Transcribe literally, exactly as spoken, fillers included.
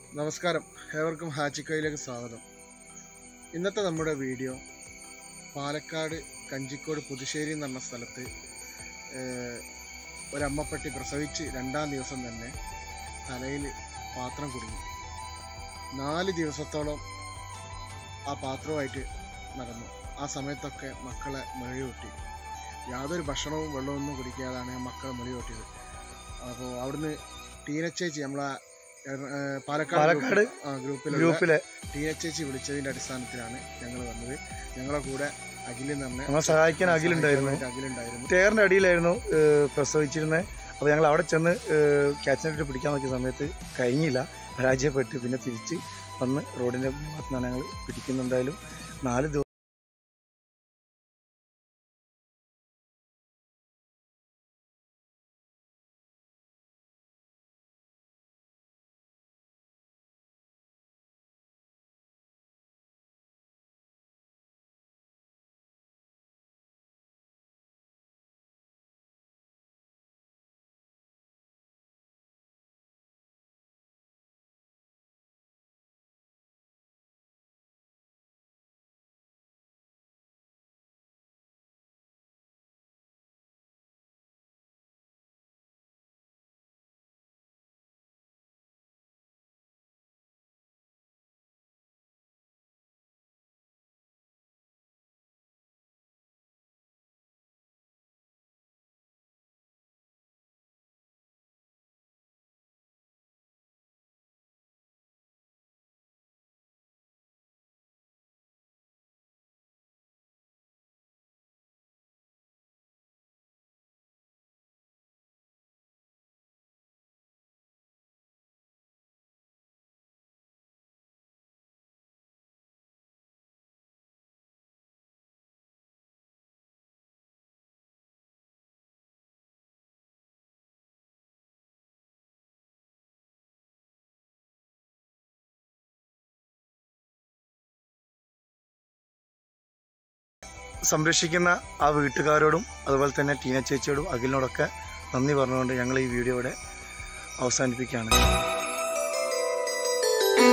നമസ്കാരം, ഏവർക്കും ഹാച്ചിക്കോയിലേക്ക് സ്വാഗതം. ഇന്നത്തെ നമ്മുടെ വീഡിയോ പാലക്കാട് കഞ്ചിക്കോട് പുതുശ്ശേരി എന്ന് പറഞ്ഞ സ്ഥലത്ത് ഒരമ്മപ്പട്ടി പ്രസവിച്ച് രണ്ടാം ദിവസം തന്നെ തലയിൽ പാത്രം കുടുങ്ങി. നാല് ദിവസത്തോളം ആ പാത്രവുമായിട്ട് നടന്നു. ആ സമയത്തൊക്കെ മക്കളെ മെഴിയൂട്ടി. യാതൊരു ഭക്ഷണവും വെള്ളമൊന്നും കുടിക്കാതാണ് മക്കളെ മെഴിയൂട്ടിയത്. അപ്പോൾ അവിടുന്ന് ടീനച്ചേച്ചി നമ്മളെ പാലക്കാട് ഗ്രൂപ്പിലെ ടീനച്ചേച്ചി വിളിച്ചതിൻ്റെ അടിസ്ഥാനത്തിലാണ് ഞങ്ങൾ വന്നത്. ഞങ്ങളെ കൂടെ അഖിൽ നമ്മളെ സഹായിക്കാൻ അഖിലുണ്ടായിരുന്നു അഖിലുണ്ടായിരുന്നു ടയറിൻ്റെ അടിയിലായിരുന്നു പ്രസവിച്ചിരുന്നത്. അപ്പോൾ ഞങ്ങൾ അവിടെ ചെന്ന് ക്യാച്ചിനെട്ട് പിടിക്കാൻ നോക്കിയ സമയത്ത് കഴിഞ്ഞില്ല, പരാജയപ്പെട്ട് പിന്നെ തിരിച്ച് വന്ന് റോഡിൻ്റെ ഭാഗത്തു നിന്നാണ് ഞങ്ങൾ പിടിക്കുന്നുണ്ടായാലും നാല് ദിവസം സംരക്ഷിക്കുന്ന ആ വീട്ടുകാരോടും അതുപോലെ തന്നെ ടീന ചേച്ചിയോടും അഖിലിനോടൊക്കെ നന്ദി പറഞ്ഞുകൊണ്ട് ഞങ്ങൾ ഈ വീഡിയോ ഇവിടെ അവസാനിപ്പിക്കുകയാണ്.